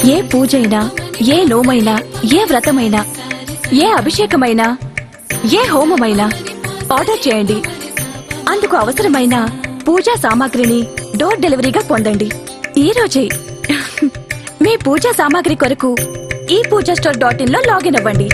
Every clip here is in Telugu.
ఏ పూజైనా, ఏ నోమైనా, ఏ వ్రతమైనా, ఏ అభిషేకమైనా, ఏ హోమమైనా ఆర్డర్ చేయండి. అందుకు అవసరమైన పూజా సామాగ్రిని డోర్ డెలివరీగా పొందండి. ఈ రోజే మీ పూజా సామాగ్రి కొరకు ePoojaStore.in లో లాగిన్ అవ్వండి.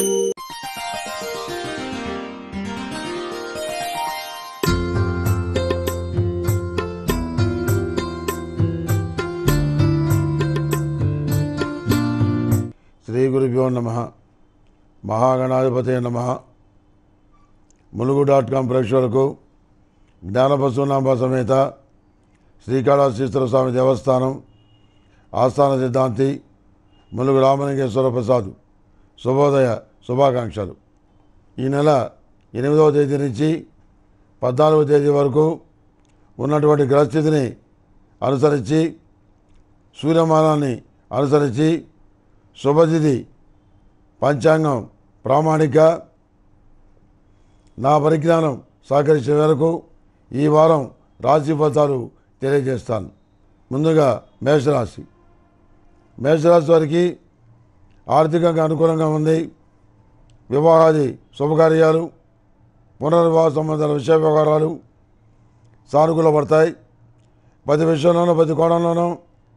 శ్రీ గురుభ్యో నమః. మహాగణాధిపతయ నమః. ములుగు.com ప్రేక్షకులకు జ్ఞానపశునాంబ సమేత శ్రీకాళహస్తీశ్వర స్వామి దేవస్థానం ఆస్థాన సిద్ధాంతి ములుగు రామలింగేశ్వర ప్రసాద్ శుభోదయ శుభాకాంక్షలు. ఈ నెల 8వ తేదీ నుంచి 14వ తేదీ వరకు ఉన్నటువంటి గ్రహస్థితిని అనుసరించి, సూర్యమానాన్ని అనుసరించి శుభతిథి పంచాంగం ప్రామాణిక నా పరిజ్ఞానం సహకరించే మేరకు ఈ వారం రాశి ఫలితాలు తెలియజేస్తాను. ముందుగా మేషరాశి. మేషరాశి వారికి ఆర్థికంగా అనుకూలంగా ఉంది. వివాహాది శుభకార్యాలు, పునర్వివాహ సంబంధాల విషయ వ్యవహారాలు సానుకూల పడతాయి. ప్రతి విషయంలోనూ ప్రతి కోణంలోనూ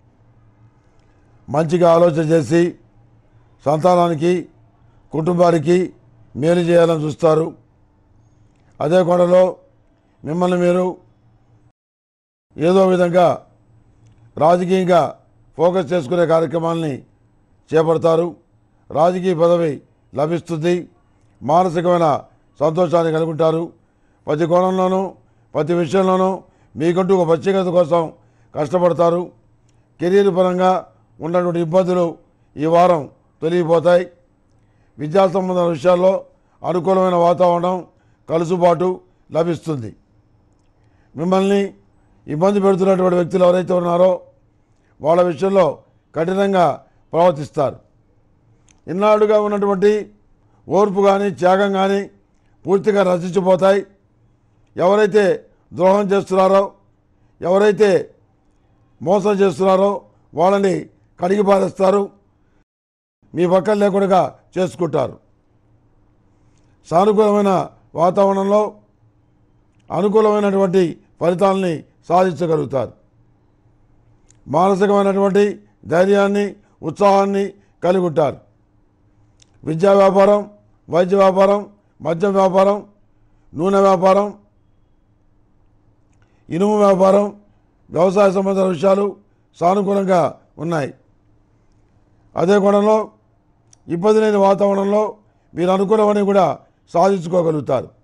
మంచిగా ఆలోచన చేసి సంతానానికి, కుటుంబానికి మేలు చేయాలని చూస్తారు. అదే కోణంలో మిమ్మల్ని మీరు ఏదో విధంగా రాజకీయంగా ఫోకస్ చేసుకునే కార్యక్రమాలని చేపడతారు. రాజకీయ పదవి లభిస్తుంది. మానసికమైన సంతోషాన్ని కలుగుంటారు. ప్రతి కోణంలోనూ ప్రతి విషయంలోనూ మీకంటూ ఒక ప్రత్యేకత కోసం కష్టపడతారు. కెరీర్ పరంగా ఉన్నటువంటి ఇబ్బందులు ఈ వారం తొలగిపోతాయి. విద్యా సంబంధమైన విషయాల్లో అనుకూలమైన వాతావరణం, కలుసుబాటు లభిస్తుంది. మిమ్మల్ని ఇబ్బంది పెడుతున్నటువంటి వ్యక్తులు ఎవరైతే ఉన్నారో వాళ్ళ విషయంలో కఠినంగా ప్రవర్తిస్తారు. ఇన్నాళ్ళుగా ఉన్నటువంటి ఓర్పు కానీ త్యాగం కానీ పూర్తిగా నశించిపోతాయి. ఎవరైతే ద్రోహం చేస్తున్నారో, ఎవరైతే మోసం చేస్తున్నారో వాళ్ళని కడిగి పారేస్తారు. మీ పక్కన లేకుండా చేసుకుంటారు. సానుకూలమైన వాతావరణంలో అనుకూలమైనటువంటి ఫలితాలని సాధించగలుగుతారు. మానసికమైనటువంటి ధైర్యాన్ని, ఉత్సాహాన్ని కలిగి ఉంటారు. విద్యా వ్యాపారం, వైద్య వ్యాపారం, మద్యం వ్యాపారం, నూనె వ్యాపారం, ఇనుము వ్యాపారం, వ్యవసాయ సంబంధ విషయాలు సానుకూలంగా ఉన్నాయి. అదే కోణంలో ఇబ్బంది లేని వాతావరణంలో మీరు అనుకూలమని కూడా సాధించుకోగలుగుతారు.